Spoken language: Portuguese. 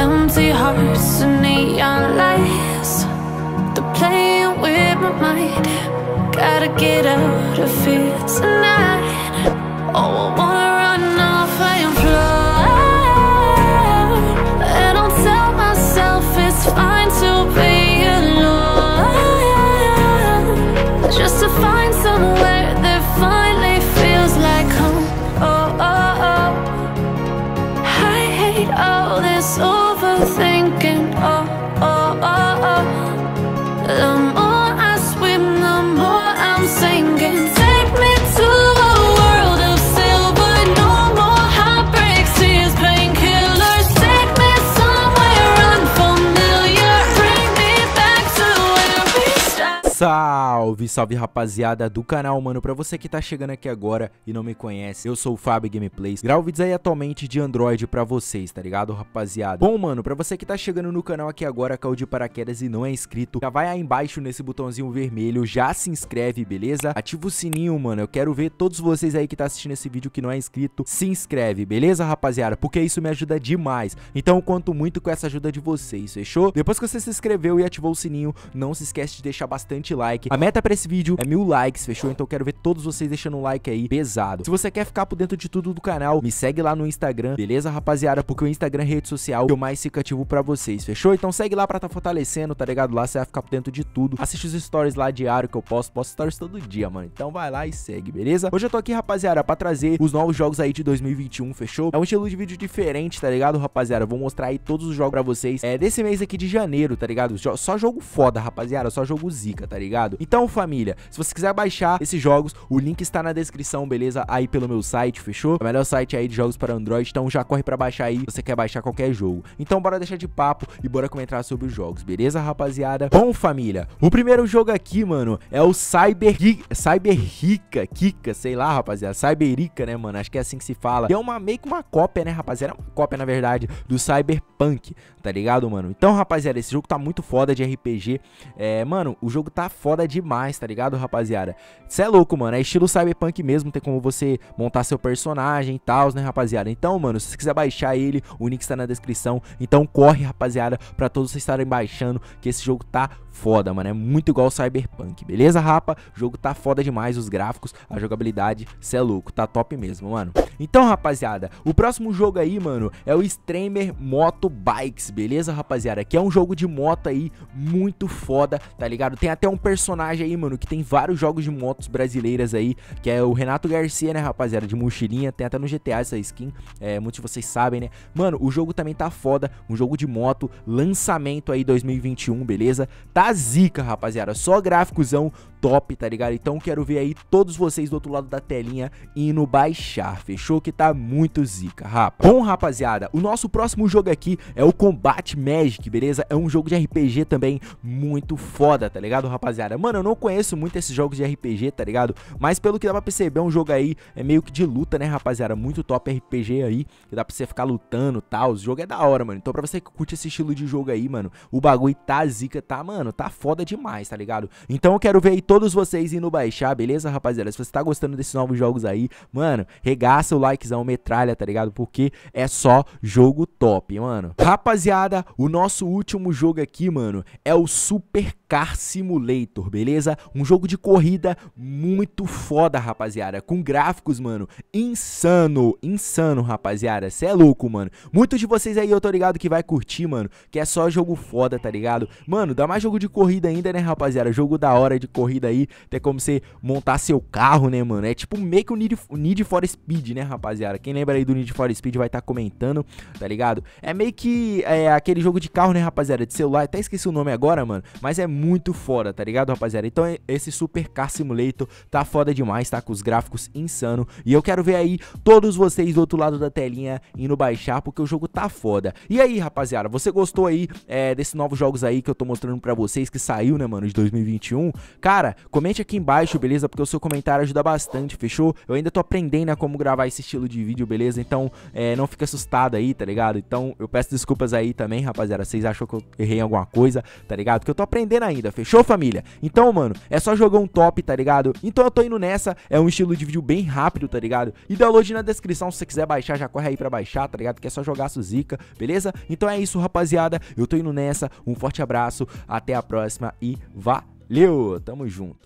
Empty hearts and neon lights, they're playing with my mind. Gotta get out of here tonight. Oh, I wanna run off and fly, and I'll tell myself it's fine to be alone, just to find somewhere that finally feels like home. Oh, oh, oh. I hate all this overthinking. Oh, oh, oh, oh. The more I swim, the more I'm sinking. Take me to a world of silver. No more heartbreaks, tears, painkillers. Take me somewhere unfamiliar. Bring me back to where we started. Salve, salve rapaziada do canal, mano. Pra você que tá chegando aqui agora e não me conhece, eu sou o Fábio Gameplays. Gravo vídeos aí atualmente de Android pra vocês, tá ligado, rapaziada? Bom, mano, pra você que tá chegando no canal aqui agora, caiu de paraquedas e não é inscrito, já vai aí embaixo nesse botãozinho vermelho, já se inscreve, beleza? Ativa o sininho, mano. Eu quero ver todos vocês aí que tá assistindo esse vídeo que não é inscrito, se inscreve, beleza, rapaziada? Porque isso me ajuda demais. Então eu conto muito com essa ajuda de vocês, fechou? Depois que você se inscreveu e ativou o sininho, não se esquece de deixar bastante like. A meta pra esse vídeo é 1000 likes, fechou? Então eu quero ver todos vocês deixando um like aí, pesado. Se você quer ficar por dentro de tudo do canal, me segue lá no Instagram, beleza, rapaziada? Porque o Instagram é a rede social que eu mais fico ativo pra vocês, fechou? Então segue lá pra tá fortalecendo, tá ligado? Lá você vai ficar por dentro de tudo. Assiste os stories lá diário que eu posto stories todo dia, mano. Então vai lá e segue, beleza? Hoje eu tô aqui, rapaziada, pra trazer os novos jogos aí de 2021, fechou? É um estilo de vídeo diferente, tá ligado, rapaziada? Eu vou mostrar aí todos os jogos pra vocês desse mês aqui de janeiro, tá ligado? Só jogo foda, rapaziada, só jogo zica, tá ligado? Então, família, se você quiser baixar esses jogos, o link está na descrição, beleza? Aí pelo meu site, fechou? É o melhor site aí de jogos para Android, então já corre pra baixar aí se você quer baixar qualquer jogo. Então bora deixar de papo e bora comentar sobre os jogos, beleza, rapaziada? Bom, família, o primeiro jogo aqui, mano, é o Cyberrica, sei lá, rapaziada, Cyberrica, né, mano? Acho que é assim que se fala. E é meio que uma cópia, né, rapaziada? É uma cópia, na verdade, do Cyberpunk, tá ligado, mano? Então, rapaziada, esse jogo tá muito foda de RPG. Mano, o jogo tá foda demais, tá ligado, rapaziada? Cê é louco, mano, é estilo Cyberpunk mesmo, tem como você montar seu personagem e tal, né, rapaziada? Então, mano, se você quiser baixar ele, o link está na descrição. Então corre, rapaziada, pra todos vocês estarem baixando, que esse jogo tá foda, mano, é muito igual ao Cyberpunk, beleza, rapa? O jogo tá foda demais, os gráficos, a jogabilidade, cê é louco, tá top mesmo, mano. Então, rapaziada, o próximo jogo aí, mano, é o Extremer Motobikes, beleza, rapaziada? Que é um jogo de moto aí muito foda, tá ligado? Tem até um personagem aí, mano, que tem vários jogos de motos brasileiras aí, que é o Renato Garcia, né, rapaziada, de mochilinha, tem até no GTA essa skin, muitos de vocês sabem, né? Mano, o jogo também tá foda, um jogo de moto, lançamento aí 2021, beleza? Tá zica, rapaziada, só gráficozão top, tá ligado? Então quero ver aí todos vocês do outro lado da telinha indo baixar, fechou? Que tá muito zica, rapa. Bom, rapaziada, o nosso próximo jogo aqui é o Combat Magic, beleza? É um jogo de RPG também muito foda, tá ligado, rapaziada? Mano, eu não conheço muito esses jogos de RPG, tá ligado? Mas pelo que dá pra perceber, é um jogo aí, meio que de luta, né, rapaziada? Muito top RPG aí, que dá pra você ficar lutando e tal. O jogo é da hora, mano. Então pra você que curte esse estilo de jogo aí, mano, o bagulho tá zica, tá, mano, tá foda demais, tá ligado? Então eu quero ver aí todos vocês indo baixar, beleza, rapaziada? Se você tá gostando desses novos jogos aí, mano, regaça o likezão, metralha, tá ligado? Porque é só jogo top, mano. Rapaziada, o nosso último jogo aqui, mano, é o Super Car Simulator, beleza? Um jogo de corrida muito foda, rapaziada, com gráficos, mano, insano, rapaziada, cê é louco, mano. Muitos de vocês aí, eu tô ligado que vai curtir, mano, que é só jogo foda, tá ligado? Mano, dá mais jogo de corrida ainda, né, rapaziada? Jogo da hora de corrida aí, tem como você montar seu carro, né, mano? É tipo meio que o Need for Speed, né, rapaziada? Quem lembra aí do Need for Speed vai estar comentando, tá ligado? É meio que aquele jogo de carro, né, rapaziada? De celular, até esqueci o nome agora, mano, mas é muito foda, tá ligado, rapaziada? Então esse Super Car Simulator tá foda demais, tá? Com os gráficos insano. E eu quero ver aí todos vocês do outro lado da telinha indo baixar, porque o jogo tá foda. E aí, rapaziada, você gostou aí desses novos jogos aí que eu tô mostrando pra vocês, que saiu, né, mano, de 2021? Cara, comente aqui embaixo, beleza? Porque o seu comentário ajuda bastante, fechou? Eu ainda tô aprendendo a como gravar esse estilo de vídeo, beleza? Então, não fica assustado aí, tá ligado? Então, eu peço desculpas aí também, rapaziada. Vocês acham que eu errei em alguma coisa, tá ligado? Porque eu tô aprendendo ainda, fechou, família? Então, mano, é só jogar um top, tá ligado? Então eu tô indo nessa, é um estilo de vídeo bem rápido, tá ligado? E download na descrição, se você quiser baixar, já corre aí pra baixar, tá ligado? Que é só jogar Zica, beleza? Então é isso, rapaziada, eu tô indo nessa, um forte abraço, até a próxima e valeu, tamo junto.